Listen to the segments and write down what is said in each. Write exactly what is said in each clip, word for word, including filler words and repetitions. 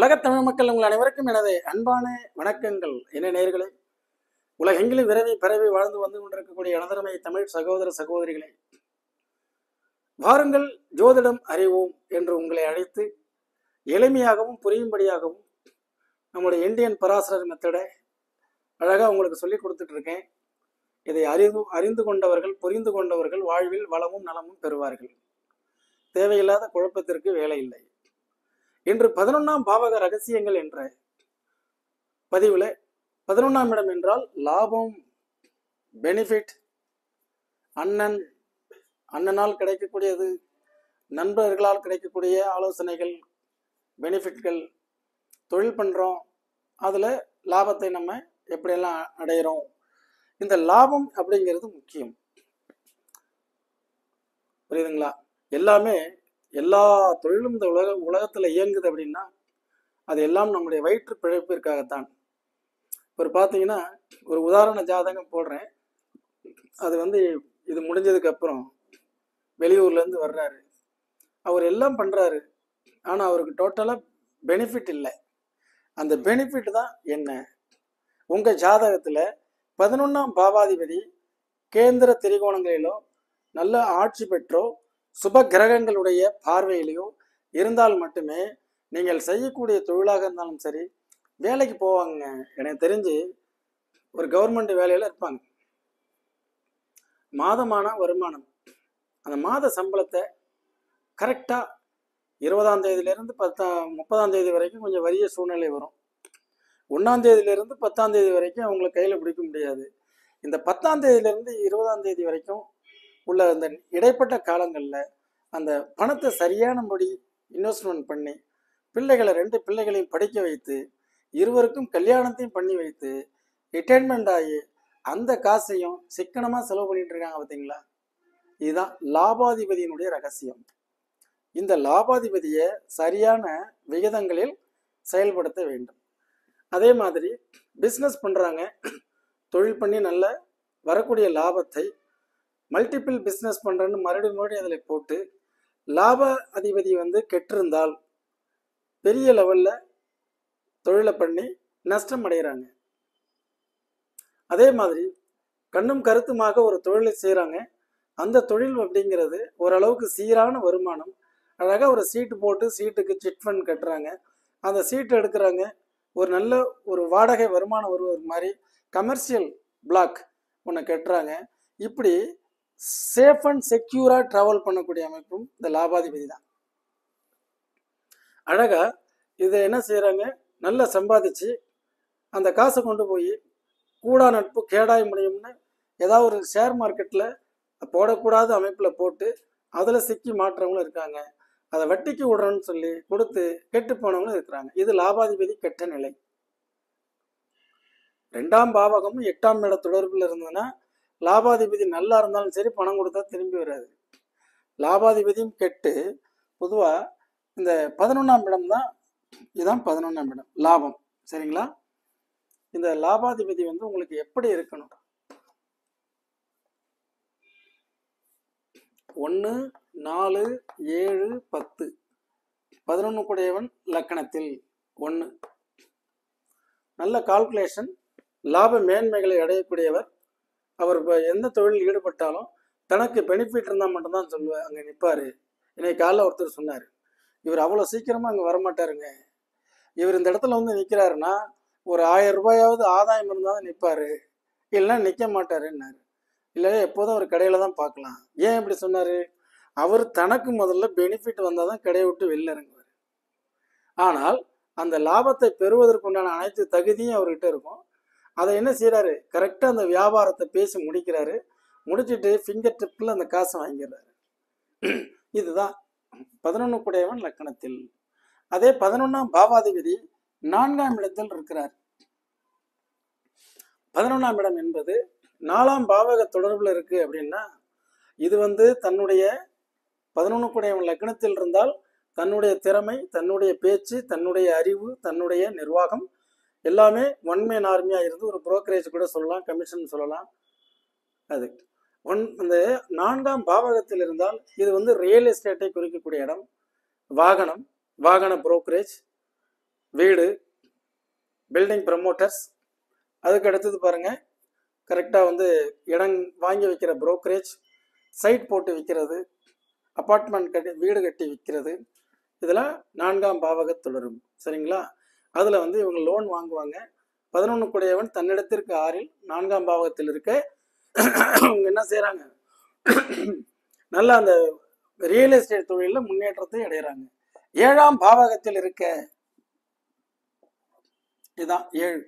உலகத் தமிழ் மக்கள் உங்கள் அனைவருக்கும் எனது அன்பான வணக்கங்கள். என்ன நேயர்களே, உலகெங்கிலும் விரைவி பரவி வாழ்ந்து வந்து கொண்டிருக்கக்கூடிய எனதருமை தமிழ் சகோதர சகோதரிகளே, வாருங்கள் ஜோதிடம் அறிவோம் என்று உங்களை அழைத்து எளிமையாகவும் புரியும்படியாகவும் நம்முடைய இந்தியன் பராசரர் மெத்தடை அழகாக உங்களுக்கு சொல்லி கொடுத்துட்டு இருக்கேன். இதை அறிந்து அறிந்து கொண்டவர்கள் புரிந்து கொண்டவர்கள் வாழ்வில் வளமும் நலமும் பெறுவார்கள். தேவையில்லாத குழப்பத்திற்கு வேலை இல்லை. இன்று பதினொன்னாம் பாவக ரகசியங்கள் என்ற பதிவுல பதினொன்னாம் இடம் என்றால் லாபம், பெனிஃபிட், அண்ணன் அண்ணனால் கிடைக்கக்கூடியது, நண்பர்களால் கிடைக்கக்கூடிய ஆலோசனைகள், பெனிஃபிட்கள், தொழில் பண்றோம், அதுல லாபத்தை நம்ம எப்படியெல்லாம் அடையிறோம். இந்த லாபம் அப்படிங்கிறது முக்கியம். புரியுதுங்களா? எல்லாமே எல்லா தொழிலும் இந்த உலக உலகத்துல இயங்குது அப்படின்னா அது எல்லாம் நம்முடைய வயிற்று பிழைப்பிற்காகத்தான். ஒரு பார்த்தீங்கன்னா ஒரு உதாரண ஜாதகம் போடுறேன். அது வந்து இது முடிஞ்சதுக்கு அப்புறம் வெளியூர்ல இருந்து வர்றாரு. அவர் எல்லாம் பண்றாரு, ஆனா அவருக்கு டோட்டலா பெனிஃபிட் இல்லை. அந்த பெனிஃபிட் தான் என்ன? உங்க ஜாதகத்துல பதினொன்னாம் பாவாதிபதி கேந்திர திரிகோணங்களிலோ நல்ல ஆட்சி பெற்றோ சுப கிரகங்களுடைய பார்வையிலையோ இருந்தால் மட்டுமே நீங்கள் செய்யக்கூடிய தொழிலாக இருந்தாலும் சரி, வேலைக்கு போவாங்க. எனக்கு தெரிஞ்சு ஒரு கவர்மெண்ட் வேலையில இருப்பாங்க. மாதமான வருமானம், அந்த மாத சம்பளத்தை கரெக்டா இருபதாம் தேதியில இருந்து பத்தாம் முப்பதாம் தேதி வரைக்கும் கொஞ்சம் வறிய சூழ்நிலை வரும். ஒன்னாம் தேதியில இருந்து பத்தாம் தேதி வரைக்கும் அவங்களை கையில பிடிக்க முடியாது. இந்த பத்தாம் தேதியில இருந்து இருபதாம் தேதி வரைக்கும் உள்ள அந்த இடைப்பட்ட காலங்கள்ல அந்த பணத்தை சரியானபடி இன்வெஸ்ட்மெண்ட் பண்ணி பிள்ளைகளை ரெண்டு பிள்ளைகளையும் படிக்க வைத்து இருவருக்கும் கல்யாணத்தையும் பண்ணி வைத்து ரிட்டைர்மெண்ட் ஆகி அந்த காசையும் சிக்கனமா செலவு பண்ணிட்டு இருக்காங்க. பார்த்தீங்களா? இதுதான் லாபாதிபதியினுடைய ரகசியம். இந்த லாபாதிபதியை சரியான விகிதங்களில் செயல்படுத்த வேண்டும். அதே மாதிரி பிஸ்னஸ் பண்றாங்க, தொழில் பண்ணி நல்ல வரக்கூடிய லாபத்தை மல்டிபிள் பிஸ்னஸ் பண்றேன்னு மறுபடியும் மறுபடியும் அதில் போட்டு லாப அதிபதி வந்து கெட்டிருந்தால் பெரிய லெவல்ல தொழிலை பண்ணி நஷ்டம் அடைகிறாங்க. அதே மாதிரி கண்ணும் கருத்துமாக ஒரு தொழிலை செய்கிறாங்க. அந்த தொழில் அப்படிங்கிறது ஓரளவுக்கு சீரான வருமானம். அழகாக ஒரு சீட்டு போட்டு சீட்டுக்கு சிட் ஃபண்ட் கட்டுறாங்க. அந்த சீட்டு எடுக்கிறாங்க, ஒரு நல்ல ஒரு வாடகை வருமானம் வருவது மாதிரி கமர்ஷியல் பிளாக் ஒன்று கட்டுறாங்க. இப்படி சேஃப் அண்ட் செக்யூரா டிராவல் பண்ணக்கூடிய அமைப்பும் இந்த லாபாதிபதி தான். அழகா இதை என்ன செய்யறாங்க, நல்லா சம்பாதிச்சு அந்த காசை கொண்டு போய் கூடா நட்பு கேடாய் முடியும்னு ஏதாவது ஒரு ஷேர் மார்க்கெட்ல போடக்கூடாத அமைப்புல போட்டு அதுல சிக்கி மாற்றவங்களும் இருக்காங்க. அதை வட்டிக்கு விடுறோன்னு சொல்லி கொடுத்து கெட்டு போனவங்களும் இருக்கிறாங்க. இது லாபாதிபதி கெட்ட நிலை. ரெண்டாம் பாவகமும் எட்டாம் இட தொடர்பில் இருந்ததுன்னா லாபாதிபதி நல்லா இருந்தாலும் சரி பணம் கொடுத்தா திரும்பி வராது. லாபாதிபதியும் கெட்டு பொதுவா இந்த பதினொன்னாம் இடம் தான். இதுதான் பதினொன்னாம் இடம் லாபம். சரிங்களா? இந்த லாபாதிபதி வந்து உங்களுக்கு எப்படி இருக்கணும்? ஒன்று நாலு ஏழு பத்து பதினொன்னு கூடையவன் லக்கணத்தில் ஒன்று. நல்ல கால்குலேஷன், லாப மேன்மைகளை அடையக்கூடியவர். அவர் இப்போ எந்த தொழில் ஈடுபட்டாலும் தனக்கு பெனிஃபிட் இருந்தால் மட்டும்தான் சொல்லுவார், அங்கே நிற்பார். இன்னைக்கு காலைல ஒருத்தர் சொன்னார், இவர் அவ்வளோ சீக்கிரமாக அங்கே வரமாட்டாருங்க, இவர் இந்த இடத்துல வந்து நிற்கிறாருன்னா ஒரு ஆயிரம் ரூபாயாவது ஆதாயம் இருந்தால் தான் நிற்பார், இல்லைன்னா நிற்க மாட்டாருன்னாரு. இல்லை, எப்போதும் ஒரு கடையில் தான் பார்க்கலாம். ஏன் இப்படி சொன்னார்? அவர் தனக்கு முதல்ல பெனிஃபிட் வந்தால் தான் கடையை விட்டு வெளில இறங்குவார். ஆனால் அந்த லாபத்தை பெறுவதற்குண்டான அனைத்து தகுதியும் அவர்கிட்ட இருக்கும். அதை என்ன செய்யறாரு, கரெக்டா அந்த வியாபாரத்தை பேசி முடிக்கிறாரு. முடிச்சுட்டு ஃபிங்கர் டிப்ல அந்த காசை வாங்கிடுறாரு. இதுதான் பதினொன்னு கூடையவன் லக்கணத்தில். அதே பதினொன்னாம் பாவாதிபதி நான்காம் இடத்தில் இருக்கிறார். பதினொன்னாம் இடம் என்பது நாலாம் பாவக தொடர்புல இருக்கு அப்படின்னா இது வந்து தன்னுடைய பதினொன்னு கூடையவன் லக்கணத்தில் இருந்தால் தன்னுடைய திறமை, தன்னுடைய பேச்சு, தன்னுடைய அறிவு, தன்னுடைய நிர்வாகம் எல்லாமே ஒன் மேன் ஆர்மியா இருந்து ஒரு புரோக்கரேஜ் கூட சொல்லலாம், கமிஷன் சொல்லலாம். அது ஒன் இந்த நான்காம் பாவகத்தில் இருந்தால் இது வந்து ரியல் எஸ்டேட்டை குறிக்கக்கூடிய இடம். வாகனம், வாகன புரோக்கரேஜ், வீடு, பில்டிங் ப்ரமோட்டர்ஸ், அதுக்கு அடுத்தது பாருங்கள் கரெக்டாக வந்து இடம் வாங்கி வைக்கிற புரோக்கரேஜ், சைட் போட்டு விற்கிறது, அப்பார்ட்மெண்ட் கட்டி வீடு கட்டி விற்கிறது, இதெல்லாம் நான்காம் பாவக தொடரும். சரிங்களா? அதில் வந்து இவங்க லோன் வாங்குவாங்க. பதினொன்று கூடையவன் தன்னிடத்திற்கு ஆறில் நான்காம் பாவகத்தில் இருக்க அவங்க என்ன செய்கிறாங்க, நல்லா அந்த ரியல் எஸ்டேட் தொழிலில் முன்னேற்றத்தை அடைகிறாங்க. ஏழாம் பாவகத்தில் இருக்க இதுதான் ஏழு.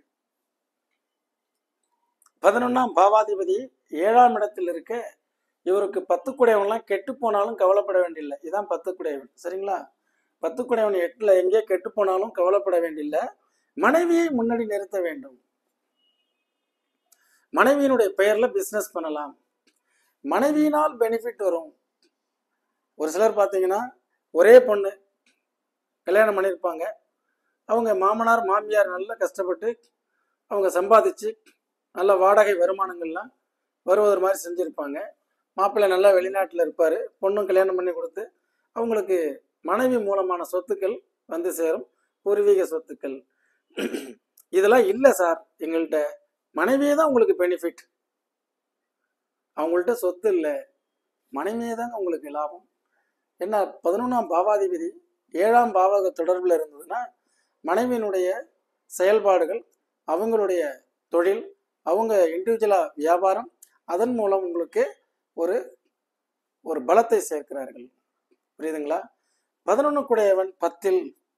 பதினொன்னாம் பாவாதிபதி ஏழாம் இடத்தில் இருக்க இவருக்கு பத்து குடையவன்லாம் கெட்டு போனாலும் கவலைப்பட வேண்டியில்லை. இதுதான் பத்து குடையவன். சரிங்களா? பத்து குடையவன் எட்டுல எங்கே கெட்டு போனாலும் கவலைப்பட வேண்டியில்லை. மனைவியை முன்னாடி நிறுத்த வேண்டும். மனைவியினுடைய பெயர்ல பிசினஸ் பண்ணலாம். மனைவியினால் பெனிஃபிட் வரும். ஒரு சிலர் பார்த்தீங்கன்னா ஒரே பொண்ணு கல்யாணம் பண்ணியிருப்பாங்க. அவங்க மாமனார் மாமியார் நல்லா கஷ்டப்பட்டு அவங்க சம்பாதிச்சு நல்ல வாடகை வருமானங்கள்லாம் வருவதற்கு மாதிரி செஞ்சுருப்பாங்க. மாப்பிள்ளை நல்லா வெளிநாட்டில் இருப்பார். பொண்ணும் கல்யாணம் பண்ணி கொடுத்து அவங்களுக்கு மனைவி மூலமான சொத்துக்கள் வந்து சேரும், பூர்வீக சொத்துக்கள். இதெல்லாம் இல்லை சார், எங்கள்கிட்ட மனைவியே தான் உங்களுக்கு பெனிஃபிட், அவங்கள்ட்ட சொத்து இல்லை, மனைவியே தாங்க உங்களுக்கு லாபம். என்ன பதினொன்றாம் பாவாதிபதி ஏழாம் பாவக தொடர்பில் இருந்ததுன்னா மனைவியினுடைய செயல்பாடுகள், அவங்களுடைய தொழில், அவங்க இண்டிவிஜுவலாக வியாபாரம், அதன் மூலம் உங்களுக்கு ஒரு ஒரு பலத்தை சேர்க்கிறார்கள். புரியுதுங்களா? பதினொன்று கூடையவன் பத்தில்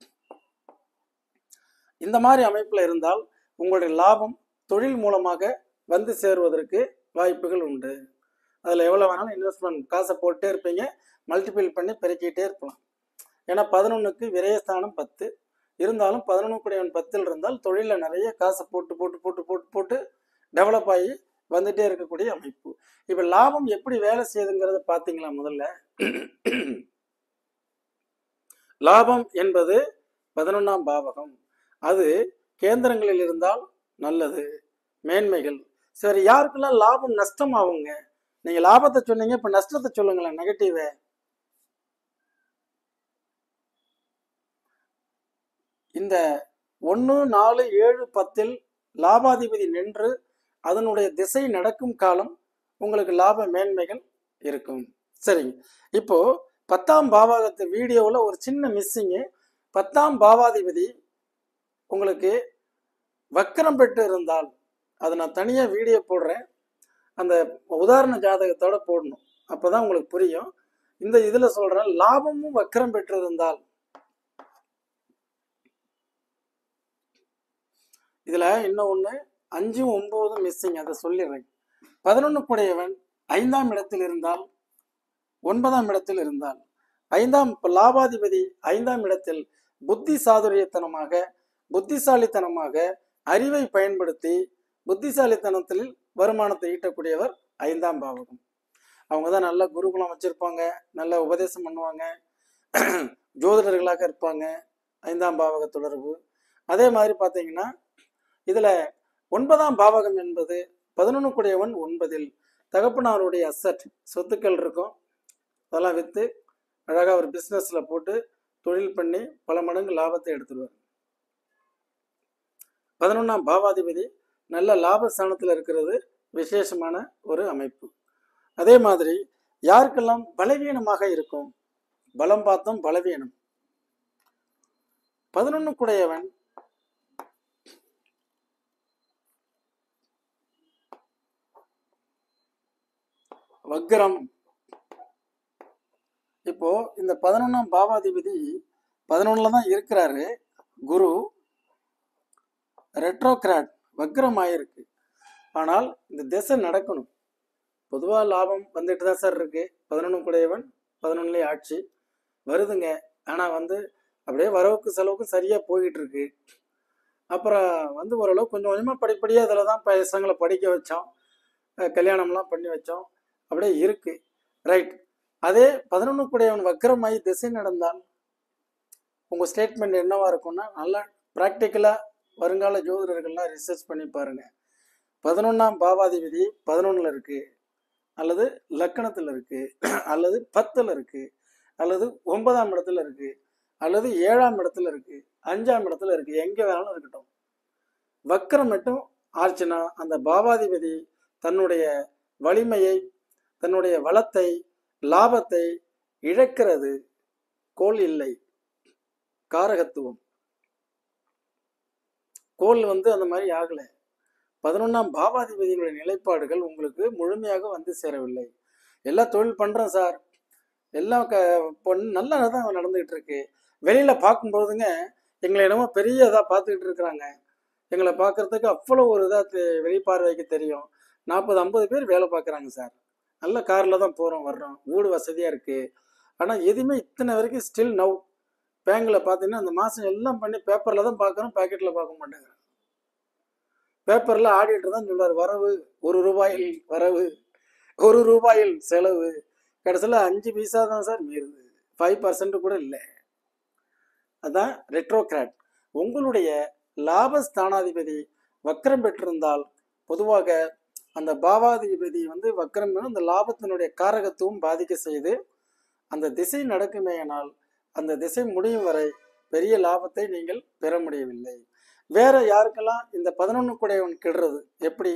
இந்த மாதிரி அமைப்பில் இருந்தால் உங்களுடைய லாபம் தொழில் மூலமாக வந்து சேருவதற்கு வாய்ப்புகள் உண்டு. அதில் எவ்வளோ வேணாலும் இன்வெஸ்ட்மெண்ட் காசை போட்டே இருப்பீங்க, மல்டிபிள் பண்ணி பெருக்கிட்டே இருக்கலாம். ஏன்னா பதினொன்றுக்கு விரயஸ்தானம் பத்து இருந்தாலும் பதினொன்று கூடையவன் பத்தில் இருந்தால் தொழிலில் நிறைய காசை போட்டு போட்டு போட்டு போட்டு போட்டு டெவலப் ஆகி வந்துட்டே இருக்கக்கூடிய அமைப்பு. இப்போ லாபம் எப்படி வேலை செய்யுதுங்கிறத பார்த்தீங்களா? முதல்ல லாபம் என்பது பதினொன்றாம் பாவகம். அது கேந்திரங்களில் இருந்தால் நல்லது, மேன்மைகள். சரி, யாருக்கெல்லாம் லாபம் நஷ்டம் ஆகுங்க? நீங்க லாபத்தை சொன்னீங்க, இப்ப நஷ்டத்தை சொல்லுங்களேன். நெகட்டிவ் இந்த ஒன்று நாலு ஏழு பத்தில் லாபாதிபதி நின்று அதனுடைய திசை நடக்கும் காலம் உங்களுக்கு லாப மேன்மைகள் இருக்கும். சரிங்க. இப்போ பத்தாம் பாவாகத்து வீடியோவில் ஒரு சின்ன மிஸ்ஸிங்கு. பத்தாம் பாவாதிபதி உங்களுக்கு வக்கரம் பெற்று இருந்தால், அதை நான் தனியாக வீடியோ போடுறேன், அந்த உதாரண ஜாதகத்தோட போடணும், அப்போதான் உங்களுக்கு புரியும். இந்த இதில் சொல்கிறேன், லாபமும் வக்கரம் பெற்று இருந்தால், இதில் இன்னும் ஒன்று அஞ்சும் ஒன்பதும் மிஸ்ஸிங், அதை சொல்லிடுறேன். பதினொன்று கூடையவன் ஐந்தாம் இடத்தில் இருந்தால், ஒன்பதாம் இடத்தில் இருந்தால், ஐந்தாம் லாபாதிபதி ஐந்தாம் இடத்தில் புத்தி சாதுரியத்தனமாக புத்திசாலித்தனமாக அறிவை பயன்படுத்தி புத்திசாலித்தனத்தில் வருமானத்தை ஈட்டக்கூடியவர் ஐந்தாம் பாவகம். அவங்க தான் நல்ல குருகுலம் வச்சிருப்பாங்க, நல்ல உபதேசம் பண்ணுவாங்க, ஜோதிடர்களாக இருப்பாங்க. ஐந்தாம் பாவக தொடர்பு. அதே மாதிரி பார்த்தீங்கன்னா இதுல ஒன்பதாம் பாவகம் என்பது பதினொன்று கூடையவன் ஒன்பதில் தகப்பனாருடைய அசட் சொத்துக்கள் இருக்கும். அதெல்லாம் விற்று அழகாக ஒரு பிஸ்னஸ்ல போட்டு தொழில் பண்ணி பல மடங்கு லாபத்தை எடுத்துடுவார். பதினொன்றாம் பாவாதிபதி நல்ல லாபஸ்தானத்தில் இருக்கிறது விசேஷமான ஒரு அமைப்பு. அதே மாதிரி யாருக்கெல்லாம் பலவீனமாக இருக்கும், பலம் பார்த்தோம் பலவீனம். பதினொன்று கூடையவன் வக்ரம். இப்போ இந்த பதினொன்னாம் பாவாதிபதி பதினொன்னுல தான் இருக்கிறாரு. குரு ரெட்ரோகிராட் வக்ரம் ஆயிருக்கு. ஆனால் இந்த திசை நடக்கணும். பொதுவாக லாபம் வந்துட்டு தான் சார் இருக்கு. பதினொன்று கூடையவன் பதினொன்னுலேயே ஆட்சி வருதுங்க. ஆனால் வந்து அப்படியே வரவுக்கு செலவுக்கு சரியாக போயிட்டு இருக்கு. அப்புறம் வந்து ஓரளவு கொஞ்சம் கொஞ்சமாக படிப்படியாக அதில் தான் பசங்களை படிக்க வச்சோம், கல்யாணம்லாம் பண்ணி வச்சோம், அப்படியே இருக்கு. ரைட். அதே பதினொன்று கூடையவன் வக்ரமாயி திசை நடந்தால் உங்கள் ஸ்டேட்மெண்ட் என்னவா இருக்கும்னா, நல்லா ப்ராக்டிக்கலாக வருங்கால ஜோதிடர்கள்லாம் ரிசர்ச் பண்ணி பாருங்க. பதினொன்றாம் பாவாதிபதி பதினொன்னுல இருக்கு, அல்லது லக்கணத்தில் இருக்கு, அல்லது பத்தில் இருக்கு, அல்லது ஒன்பதாம் இடத்துல இருக்கு, அல்லது ஏழாம் இடத்துல இருக்கு, அஞ்சாம் இடத்துல இருக்கு, எங்க வேணாலும் இருக்கட்டும். வக்ரம் மட்டும் ஆச்சுன்னா அந்த பாவாதிபதி தன்னுடைய வலிமையை, தன்னுடைய வளத்தை, லாபத்தை இழக்கிறது. கோள் இல்லை, காரகத்துவம். கோள் வந்து அந்த மாதிரி ஆகல. பதினொன்னாம் பாவாதிபதியினுடைய நிலைப்பாடுகள் உங்களுக்கு முழுமையாக வந்து சேரவில்லை. எல்லாம் தொழில் பண்றோம் சார், எல்லாம் க நல்லா தான் நடந்துகிட்டு இருக்கு. வெளியில பார்க்கும்போதுங்க எங்களை என்னமோ பெரிய இதா பார்த்துக்கிட்டு இருக்கிறாங்க. எங்களை பார்க்கறதுக்கு அவ்வளோ ஒரு இதாக வெளிப்பார்வைக்கு தெரியும். நாற்பது ஐம்பது பேர் வேலை பார்க்குறாங்க சார். நல்ல காரில் தான் போகிறோம் வர்றோம், வீடு வசதியாக இருக்குது. ஆனால் எதுவுமே இத்தனை வரைக்கும் ஸ்டில் நவ் பேங்கில் பார்த்தீங்கன்னா அந்த மாதம் எல்லாம் பண்ணி பேப்பரில் தான் பார்க்குறோம், பேக்கெட்டில் பார்க்க மாட்டேங்கிறோம். பேப்பரில் ஆடிட்டர் தான் சொல்றாரு, வரவு ஒரு ரூபாயில் வரவு, ஒரு ரூபாயில் செலவு. கடைசியில் அஞ்சு பைசா தான் சார் மீறுது, ஃபைவ் பர்சன்ட் கூட இல்லை. அதான் ரெட்ரோகிராட். உங்களுடைய லாபஸ்தானாதிபதி வக்ரம் பெற்றிருந்தால் பொதுவாக அந்த பாவாதிபதி வந்து வக்ரம் அந்த லாபத்தினுடைய காரகத்துவம் பாதிக்க செய்து அந்த திசை நடக்குமேயானால் அந்த திசை முடியும் வரை பெரிய லாபத்தை நீங்கள் பெற முடியவில்லை. வேற யாருக்கெல்லாம் இந்த பதினொன்னு கூடையவன் கெடுறது எப்படி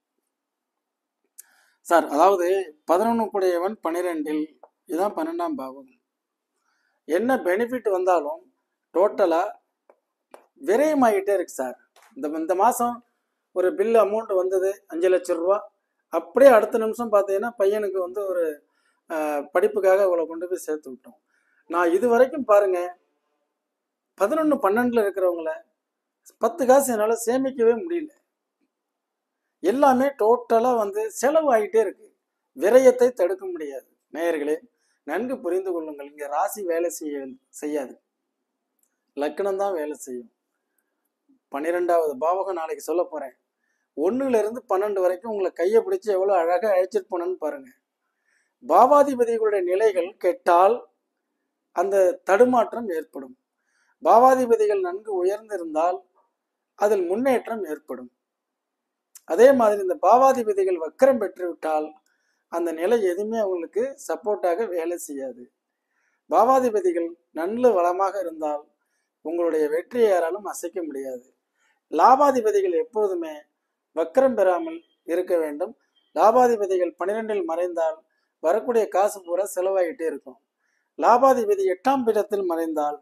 சார்? அதாவது பதினொன்னு கூடையவன் பனிரெண்டில், இதுதான் பன்னெண்டாம் பாவம். என்ன பெனிஃபிட் வந்தாலும் டோட்டலா விரயமாகிட்டே இருக்கு சார். இந்த இந்த மாதம் ஒரு பில் அமௌண்ட் வந்தது அஞ்சு லட்சம் ரூபா, அப்படியே அடுத்த நிமிஷம் பார்த்தீங்கன்னா பையனுக்கு வந்து ஒரு படிப்புக்காக இவ்வளோ கொண்டு போய் சேர்த்து விட்டோம். நான் இது வரைக்கும் பாருங்க பதினொன்று பன்னெண்டில் இருக்கிறவங்கள பத்து காசு என்னால் சேமிக்கவே முடியல. எல்லாமே டோட்டலாக வந்து செலவு ஆகிட்டே இருக்கு. விரயத்தை தடுக்க முடியாது. நேயர்களே நன்கு புரிந்து கொள்ளுங்கள். இங்கே ராசி வேலை செய்ய செய்யாது, லக்னம் தான் வேலை செய்யும். பன்னிரெண்டாவது பாவகம் நாளைக்கு சொல்ல போறேன். ஒன்னுல இருந்து பன்னெண்டு வரைக்கும் உங்களை கையை பிடிச்சி எவ்வளோ அழகாக அழைச்சிட்டு போனேன்னு பாருங்க. பாவாதிபதிகளுடைய நிலைகள் கெட்டால் அந்த தடுமாற்றம் ஏற்படும். பாவாதிபதிகள் நன்கு உயர்ந்திருந்தால் அதில் முன்னேற்றம் ஏற்படும். அதே மாதிரி இந்த பாவாதிபதிகள் வக்கரம் பெற்றுவிட்டால் அந்த நிலை எதுவுமே அவங்களுக்கு சப்போர்ட்டாக வேலை செய்யாது. பாவாதிபதிகள் நல்ல வளமாக இருந்தால் உங்களுடைய வெற்றியை யாராலும் அசைக்க முடியாது. லாபாதிபதிகள் எப்பொழுதுமே வக்கரம் பெறாமல் இருக்க வேண்டும். லாபாதிபதிகள் பனிரெண்டில் மறைந்தால் வரக்கூடிய காசு பூரா செலவாகிட்டே இருக்கும். லாபாதிபதி எட்டாம் பீடத்தில் மறைந்தால்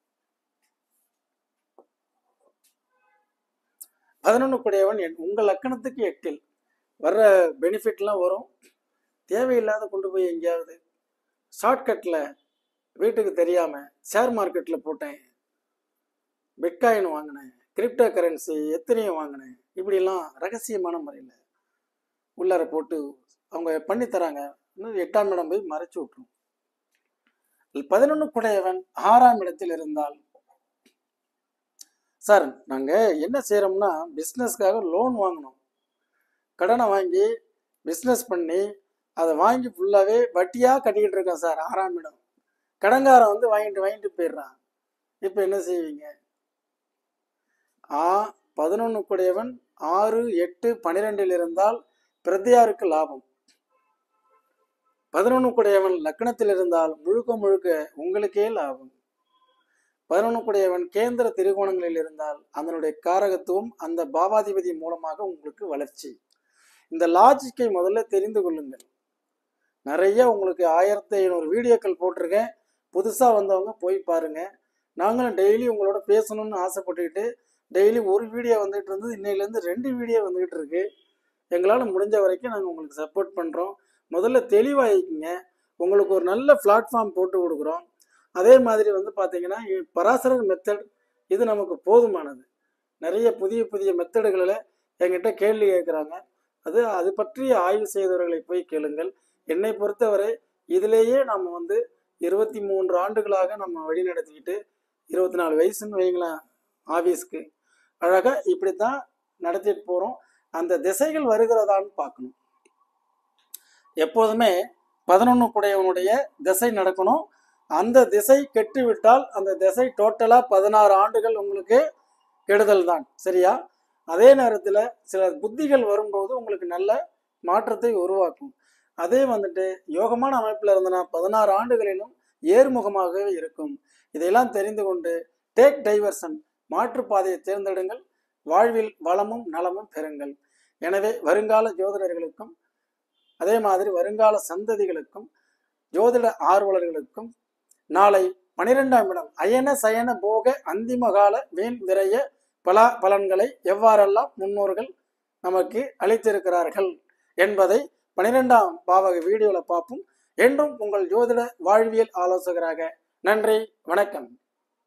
பதினொன்னு கூடையவன் உங்கள் லக்கணத்துக்கு எட்டில் வர்ற பெனிஃபிட்லாம் வரும். தேவையில்லாத கொண்டு போய் எங்கேயாவது ஷார்ட்கட்டில் வீட்டுக்கு தெரியாமல் ஷேர் மார்க்கெட்டில் போட்டேன், பிட்காயின் வாங்கினேன், கிரிப்டோ கரன்சி எத்தனையும் வாங்கினேன், இப்படிலாம் ரகசியமான முறையில் உள்ளார போட்டு அவங்க பண்ணி தராங்க. இன்னும் எட்டாம் இடம் போய் மறைச்சு விட்டுரும். பதினொன்று கூடையவன் ஆறாம் இடத்தில் இருந்தால் சார் நாங்கள் என்ன செய்கிறோம்னா பிஸ்னஸ்க்காக லோன் வாங்கினோம், கடனை வாங்கி பிஸ்னஸ் பண்ணி அதை வாங்கி ஃபுல்லாகவே வட்டியாக கட்டிக்கிட்டு இருக்கோம் சார். ஆறாம் இடம் கடங்காரம் வந்து வாங்கிட்டு வாங்கிட்டு போயிடுறான். இப்போ என்ன செய்வீங்க? ஆ பதினொன்று கூடையவன் ஆறு எட்டு பனிரெண்டில் இருந்தால் பிரதியாருக்கு லாபம். பதினொன்று கூடையவன் லக்னத்தில் இருந்தால் முழுக்க முழுக்க உங்களுக்கே லாபம். பதினொன்று கூடையவன் கேந்திர திரிகோணங்களில் இருந்தால் அதனுடைய காரகத்துவம் அந்த பாவாதிபதி மூலமாக உங்களுக்கு வளர்ச்சி. இந்த லாஜிக்கை முதல்ல தெரிந்து கொள்ளுங்கள். நிறைய உங்களுக்கு ஆயிரத்தி ஐநூறு வீடியோக்கள் போட்டிருக்கேன், புதுசாக வந்தவங்க போய் பாருங்க. நாங்களும் டெய்லி உங்களோட பேசணும்னு ஆசைப்பட்டுக்கிட்டு டெய்லி ஒரு வீடியோ வந்துகிட்டு இருந்தது, இன்னையிலேருந்து ரெண்டு வீடியோ வந்துகிட்டு இருக்கு. எங்களால் முடிஞ்ச வரைக்கும் நாங்கள் உங்களுக்கு சப்போர்ட் பண்ணுறோம். முதல்ல தெளிவாகிக்குங்க. உங்களுக்கு ஒரு நல்ல பிளாட்ஃபார்ம் போட்டு கொடுக்குறோம். அதே மாதிரி வந்து பார்த்தீங்கன்னா பராசரர் மெத்தட் இது நமக்கு போதுமானது. நிறைய புதிய புதிய மெத்தடுகளில் எங்கிட்ட கேள்வி கேட்குறாங்க. அது அது பற்றிய ஆய்வு செய்தவர்களை போய் கேளுங்கள். என்னை பொறுத்தவரை இதிலேயே நம்ம வந்து இருபத்தி மூன்று ஆண்டுகளாக நம்ம வழி நடத்திக்கிட்டு இருபத்தி நாலு வயசுன்னு வைங்களேன் ஆஃபீஸ்க்கு அழகாக இப்படி தான் நடத்திட்டு போகிறோம். அந்த திசைகள் வருகிறதான்னு பார்க்கணும். எப்போதுமே பதினொன்று கூடையவனுடைய திசை நடக்கணும். அந்த திசை கெட்டு விட்டால் அந்த திசை டோட்டலாக பதினாறு ஆண்டுகள் உங்களுக்கு கெடுதல் தான், சரியா? அதே நேரத்தில் சில புத்திகள் வரும்போது உங்களுக்கு நல்ல மாற்றத்தை உருவாக்கும். அதே வந்துட்டு யோகமான அமைப்பில் இருந்தனா பதினாறு ஆண்டுகளிலும் ஏறுமுகமாகவே இருக்கும். இதையெல்லாம் தெரிந்து கொண்டு டேக் டைவர்சன், மாற்றுப்பாதையை தேர்ந்தெடுங்கள், வாழ்வில் வளமும் நலமும் பெறுங்கள். எனவே வருங்கால ஜோதிடர்களுக்கும் அதே மாதிரி வருங்கால சந்ததிகளுக்கும் ஜோதிட ஆர்வலர்களுக்கும் நாளை பனிரெண்டாம் இடம் அயன சயன போக அந்திமகால வீண் விரைய பல பலன்களை எவ்வாறெல்லாம் முன்னோர்கள் நமக்கு அளித்திருக்கிறார்கள் என்பதை பனிரெண்டாம் பாவக வீடியோல பார்ப்போம். என்றும் உங்கள் ஜோதிட வாழ்வியல் ஆலோசகராக. நன்றி, வணக்கம்.